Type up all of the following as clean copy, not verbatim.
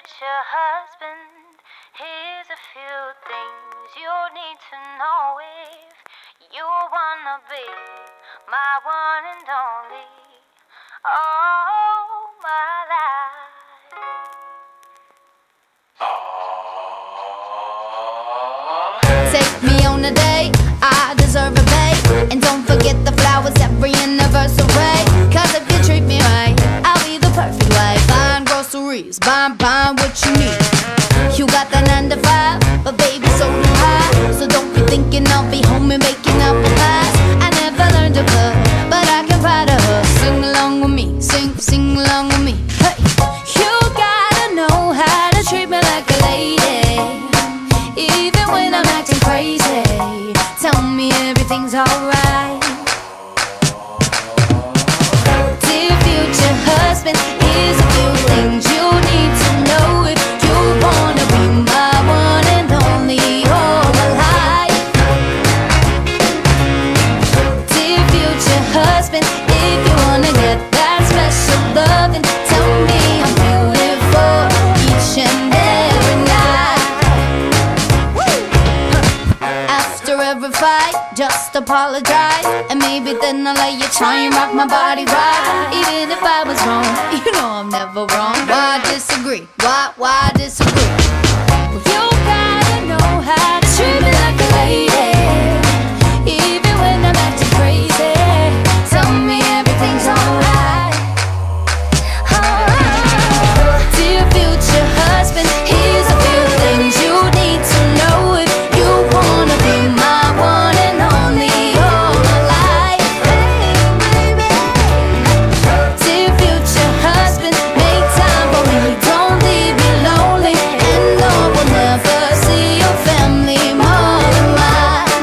future husband, here's a few things you need to know if you wanna be my one and only, all my life. Take me on a date, I deserve a bait. And don't forget the flowers every anniversary. Cause if you treat me right, I'll be the perfect wife. Buying groceries, buying what you need. You got that 9 to 5, but baby so do I. So don't be thinking I'll be home and making up a pies. I never learned to cook, but I can ride a hook. Sing along with me, sing along with me. Hey, you gotta know how to treat me like a lady, even when I'm acting crazy. Tell me everything's alright. Dear future husband, here's a few things you need to know if you wanna be my one and only all my life. Dear future husband, if you wanna get that special loving, tell me I'm beautiful each and every night. After every fight, just apologize, and maybe then I'll let you try and rock my body right. Even if I was wrong, you know I'm never wrong. Why disagree? Why disagree? Well, you gotta know how to treat me like a lady, even when I'm acting crazy. Tell me everything's alright. Dear future husband, here's a few things you need to know if you wanna be my one and only all my life. Dear future husband, make time for me, don't leave me lonely, and no one never see your family more than mine.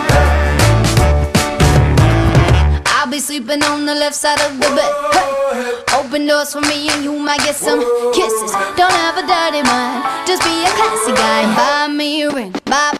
I'll be sleeping on the left side of the bed. Hey, open doors for me and you might get some kisses. Don't have a dirty mind, just be a classy guy and buy me a ring. Buy